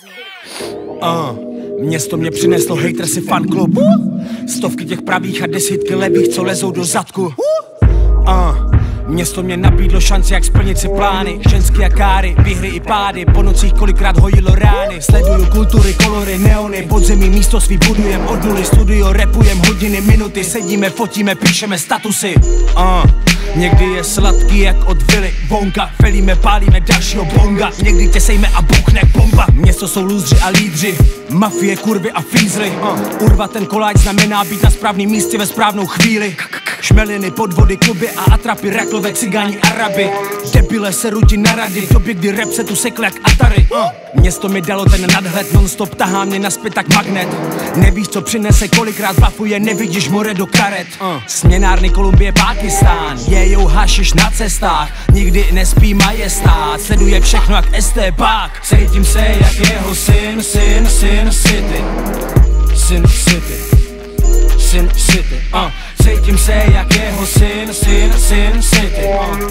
Město mě přineslo hejtrsy fanklub. Stovky těch pravých a desítky levých, co lezou do zadku. Město mě nabídlo šanci, jak splnit si plány. Ženský a káry, výhry i pády. Po nocích kolikrát hojilo rány. Sleduju kultury, kolory, neony. Podzemí místo svý budujem od nuly. Studio repujem hodiny, minuty. Sedíme, fotíme, píšeme statusy. Někdy je sladký jak od Willy Wonka. Felíme, pálíme dalšího bonga. Někdy tě sejme a buchne bomba. Město jsou lůzři a lídři, mafie, kurvy a fízly. Urvat ten koláč znamená být na správném místě ve správnou chvíli. Šmeliny, podvody, kluby a atrapy, raklové, cigáni, araby. Debile se rudí na rady, v době, kdy rap se tu sekl jak Atari. Město mi dalo ten nadhled, non-stop tahá mě naspět tak magnet. Nevíš, co přinese, kolikrát bafuje, nevidíš more do karet. Směnárny, Kolumbie, Pákistán, jejou hašiš na cestách. Nikdy nespí majestát, sleduje všechno jak estébák. Cítím se jak jeho syn City. Sin City. Sin City, cítím se jak jeho syn City. Sin City,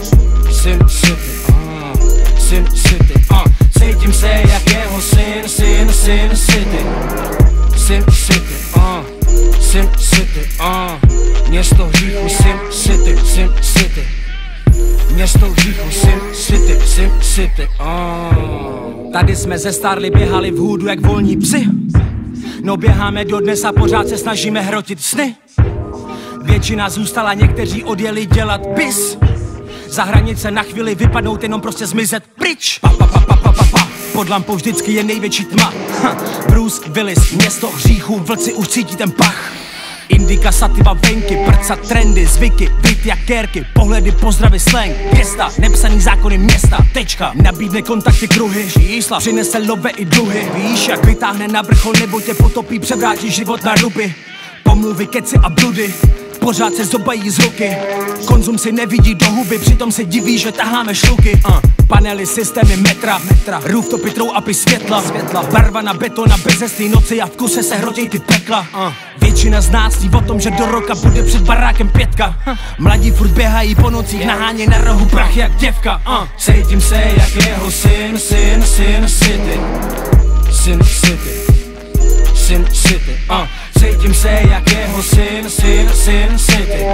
Sin City, cítím se jak jeho syn City. Sin City, Sin City, město hříchu Sin City. Město hříchu Sin City, Tady jsme zestárli, běhali v hůdu jak volní psi. No běháme dodnes a pořád se snažíme hrotit sny. Většina zůstala, někteří odjeli dělat bis. Za hranice na chvíli vypadnout, jenom prostě zmizet pryč. Pod lampou vždycky je největší tma. Bruce Willis, město hříchů, vlci už cítí ten pach. Indika, sativa, venky, prcat, trendy, zvyky, vyt jak kérky, pohledy, pozdravy, slang, pěsta, nepsaný zákony města, tečka. Nabídne kontakty, kruhy, čísla, přinese love i dluhy. Víš, jak vytáhne na vrchol, nebo tě potopí, převrátí život na ruby. Pomluvy, keci a bludy, pořád se zobají z ruky. Konzum si nevidí do huby, přitom se diví, že taháme šluky. Panely, systémy, metra, rooftopy, throw-upy, světla. Barva na betona, bezesný noci a v kuse se hrotěj ty pekla. Většina z nás ví o tom, že do roka bude před barákem 5. Mladí furt běhají po nocích, naháně na rohu prach jak děvka. Cítím se jak jeho syn City. Sin City, Sin City, cítím se jak jeho syn City. Sin City,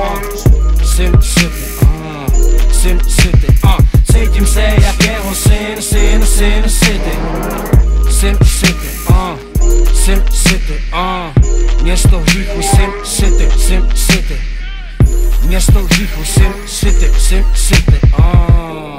Sin City, cítím se jak jeho syn City. Sin City, Sin City, město hříchu Sin City. Město hříchu Sin City.